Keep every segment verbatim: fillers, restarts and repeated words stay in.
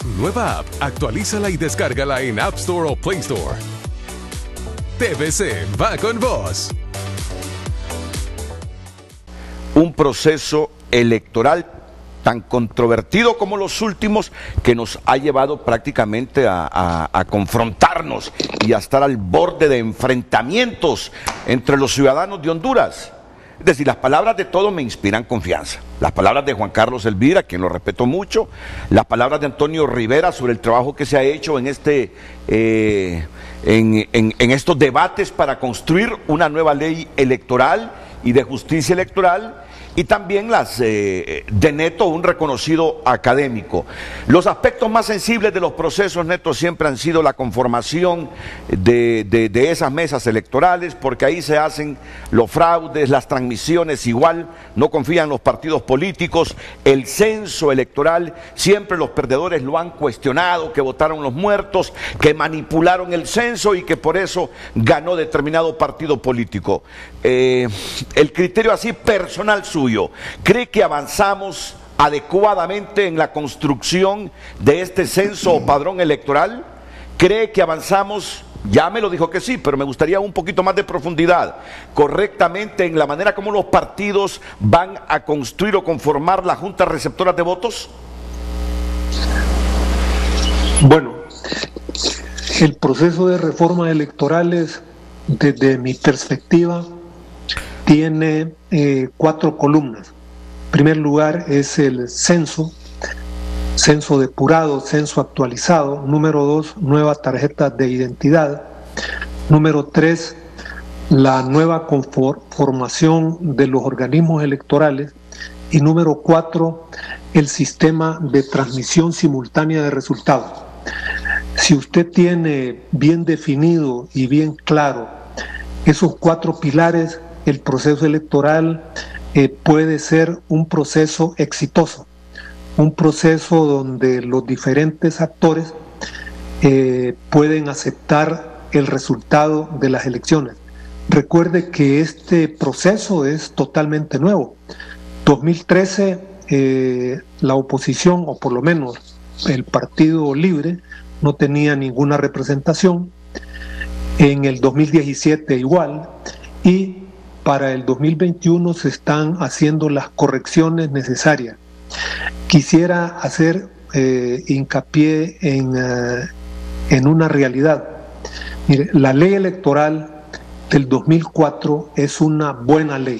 nueva app. Actualízala y descárgala en App Store o Play Store. T V C va con vos. Un proceso electoral tan controvertido como los últimos, que nos ha llevado prácticamente a, a, a confrontarnos y a estar al borde de enfrentamientos entre los ciudadanos de Honduras. Es decir, las palabras de todos me inspiran confianza. Las palabras de Juan Carlos Elvira, quien lo respeto mucho, las palabras de Antonio Rivera sobre el trabajo que se ha hecho en, este, eh, en, en, en estos debates para construir una nueva ley electoral y de justicia electoral, y también las eh, de Neto, un reconocido académico. Los aspectos más sensibles de los procesos, Neto, siempre han sido la conformación de, de, de esas mesas electorales, porque ahí se hacen los fraudes, las transmisiones, igual no confían los partidos políticos, el censo electoral, siempre los perdedores lo han cuestionado, que votaron los muertos, que manipularon el censo y que por eso ganó determinado partido político. Eh, el criterio así personal suyo, ¿cree que avanzamos adecuadamente en la construcción de este censo o padrón electoral? ¿Cree que avanzamos? Ya me lo dijo que sí, pero me gustaría un poquito más de profundidad, correctamente en la manera como los partidos van a construir o conformar las juntas receptoras de votos. Bueno, el proceso de reformas electorales, desde mi perspectiva, tiene eh, cuatro columnas. En primer lugar es el censo, censo depurado, censo actualizado. Número dos, nueva tarjeta de identidad. Número tres, la nueva conformación de los organismos electorales. Y número cuatro, el sistema de transmisión simultánea de resultados. Si usted tiene bien definido y bien claro esos cuatro pilares, el proceso electoral eh, puede ser un proceso exitoso, un proceso donde los diferentes actores eh, pueden aceptar el resultado de las elecciones. Recuerde que este proceso es totalmente nuevo. dos mil trece, eh, la oposición, o por lo menos el Partido Libre, no tenía ninguna representación. En el dos mil diecisiete igual, y para el dos mil veintiuno se están haciendo las correcciones necesarias. Quisiera hacer eh, hincapié en, uh, en una realidad. Mire, la ley electoral del dos mil cuatro es una buena ley.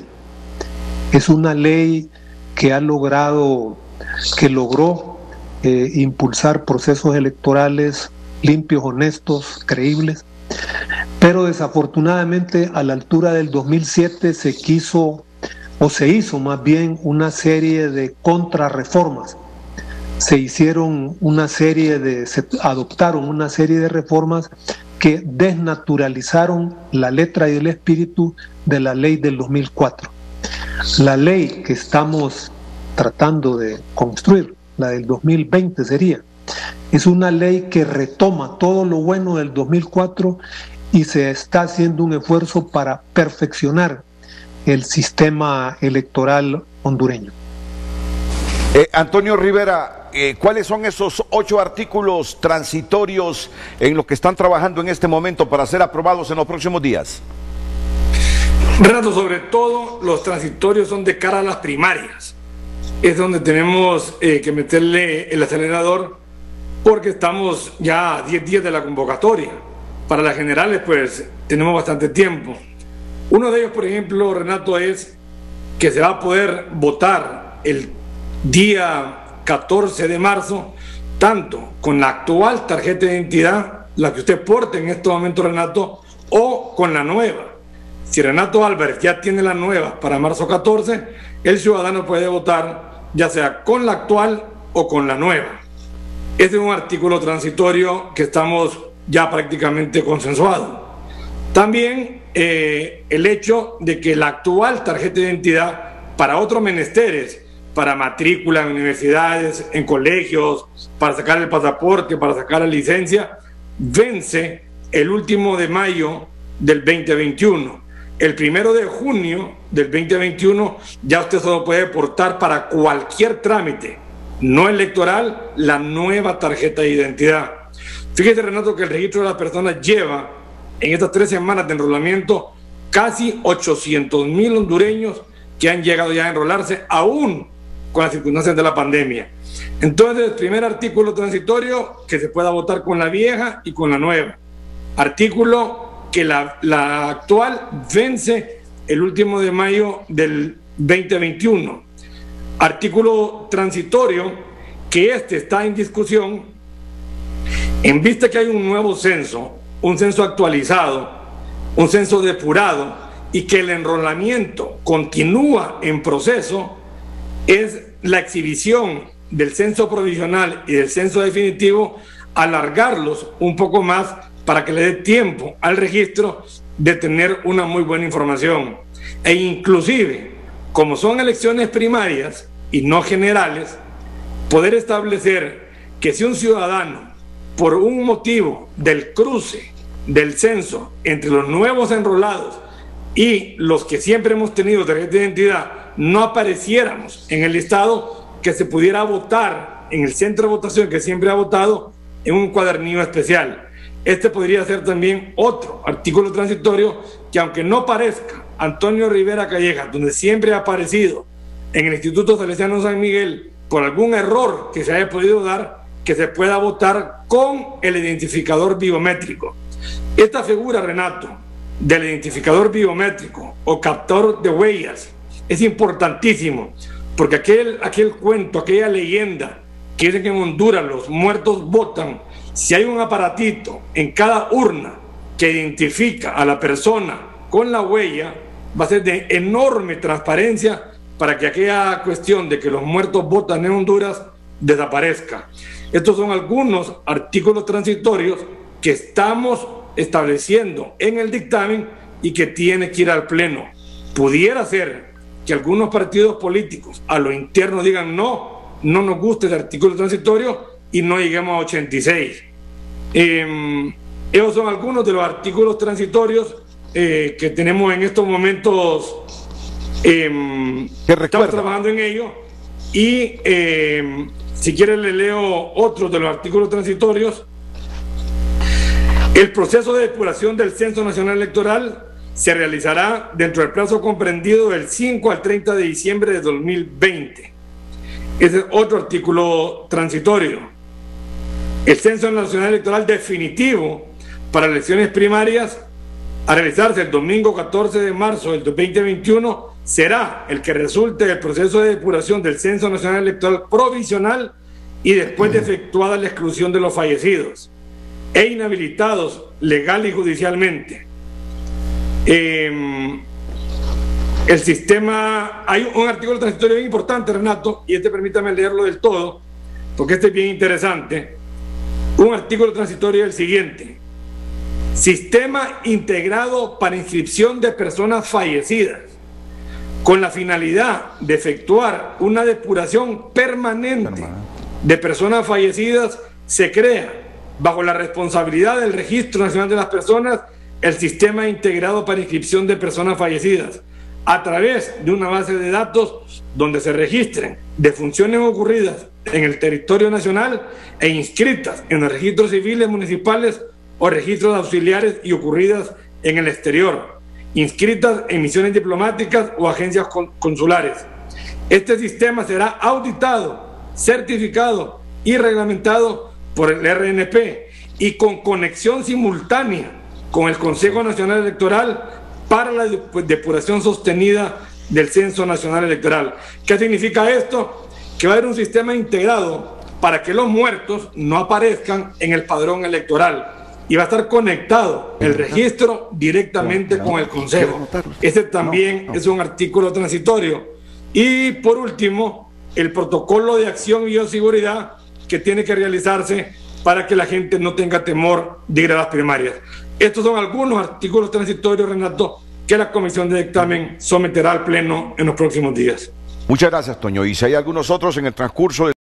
Es una ley que ha logrado, que logró eh, impulsar procesos electorales limpios, honestos, creíbles. Pero desafortunadamente a la altura del dos mil siete se quiso, o se hizo más bien, una serie de contrarreformas. Se hicieron una serie de, se adoptaron una serie de reformas que desnaturalizaron la letra y el espíritu de la ley del dos mil cuatro. La ley que estamos tratando de construir, la del dos mil veinte sería, es una ley que retoma todo lo bueno del dos mil cuatro y se está haciendo un esfuerzo para perfeccionar el sistema electoral hondureño. Eh, Antonio Rivera, eh, ¿cuáles son esos ocho artículos transitorios en los que están trabajando en este momento para ser aprobados en los próximos días? Renato, sobre todo los transitorios son de cara a las primarias. Es donde tenemos eh, que meterle el acelerador, porque estamos ya a diez días de la convocatoria. Para las generales, pues, tenemos bastante tiempo. Uno de ellos, por ejemplo, Renato, es que se va a poder votar el día catorce de marzo, tanto con la actual tarjeta de identidad, la que usted porte en este momento, Renato, o con la nueva. Si Renato Álvarez ya tiene la nueva para marzo catorce, el ciudadano puede votar ya sea con la actual o con la nueva. Este es un artículo transitorio que estamos ya prácticamente consensuado. También eh, el hecho de que la actual tarjeta de identidad para otros menesteres, para matrícula en universidades, en colegios, para sacar el pasaporte, para sacar la licencia, vence el último de mayo del veinte veintiuno. El primero de junio del veinte veintiuno ya usted solo puede portar para cualquier trámite, no electoral, la nueva tarjeta de identidad. Fíjese, Renato, que el registro de las personas lleva en estas tres semanas de enrolamiento casi ochocientos mil hondureños que han llegado ya a enrolarse, aún con las circunstancias de la pandemia. Entonces, primer artículo transitorio, que se pueda votar con la vieja y con la nueva. Artículo que la, la actual vence el último de mayo del veinte veintiuno. Artículo transitorio, que este está en discusión en vista que hay un nuevo censo, un censo actualizado, un censo depurado, y que el enrolamiento continúa en proceso. Es la exhibición del censo provisional y del censo definitivo, alargarlos un poco más para que le dé tiempo al registro de tener una muy buena información. E inclusive, como son elecciones primarias y no generales, poder establecer que si un ciudadano, por un motivo del cruce del censo entre los nuevos enrolados y los que siempre hemos tenido tarjeta de identidad, no apareciéramos en el listado, que se pudiera votar en el centro de votación que siempre ha votado en un cuadernillo especial. Este podría ser también otro artículo transitorio que, aunque no parezca Antonio Rivera Calleja, donde siempre ha aparecido en el Instituto Salesiano San Miguel, por algún error que se haya podido dar, que se pueda votar con el identificador biométrico. Esta figura, Renato, del identificador biométrico o captor de huellas es importantísimo, porque aquel, aquel cuento, aquella leyenda que dicen que en Honduras los muertos votan, si hay un aparatito en cada urna que identifica a la persona con la huella, va a ser de enorme transparencia para que aquella cuestión de que los muertos votan en Honduras desaparezca. Estos son algunos artículos transitorios que estamos estableciendo en el dictamen y que tiene que ir al Pleno. Pudiera ser que algunos partidos políticos a lo interno digan no, no nos gusta el artículo transitorio y no lleguemos a ochenta y seis. Eh, esos son algunos de los artículos transitorios eh, que tenemos en estos momentos. Eh, estamos trabajando en ello y eh, si quieren le leo otros de los artículos transitorios. El proceso de depuración del Censo Nacional Electoral se realizará dentro del plazo comprendido del cinco al treinta de diciembre de dos mil veinte. Ese es otro artículo transitorio. El Censo Nacional Electoral definitivo para elecciones primarias a realizarse el domingo catorce de marzo del veinte veintiuno será el que resulte del proceso de depuración del Censo Nacional Electoral provisional y después de efectuada la exclusión de los fallecidos e inhabilitados legal y judicialmente. Eh, el sistema, hay un artículo transitorio bien importante, Renato, y este permítame leerlo del todo, porque este es bien interesante. Un artículo transitorio es el siguiente: sistema integrado para inscripción de personas fallecidas, con la finalidad de efectuar una depuración permanente de personas fallecidas, se crea, bajo la responsabilidad del Registro Nacional de las Personas, el Sistema Integrado para Inscripción de Personas Fallecidas, a través de una base de datos donde se registren defunciones ocurridas en el territorio nacional e inscritas en los registros civiles municipales o registros auxiliares y ocurridas en el exterior, inscritas en misiones diplomáticas o agencias consulares. Este sistema será auditado, certificado y reglamentado por el R N P y con conexión simultánea con el Consejo Nacional Electoral para la depuración sostenida del Censo Nacional Electoral. ¿Qué significa esto? Que va a haber un sistema integrado para que los muertos no aparezcan en el padrón electoral y va a estar conectado el registro directamente con el Consejo. Este también es un artículo transitorio. Y por último, el protocolo de acción y bioseguridad que tiene que realizarse para que la gente no tenga temor de ir a las primarias. Estos son algunos artículos transitorios, Renato, que la Comisión de Dictamen someterá al Pleno en los próximos días. Muchas gracias, Toño. Y si hay algunos otros en el transcurso de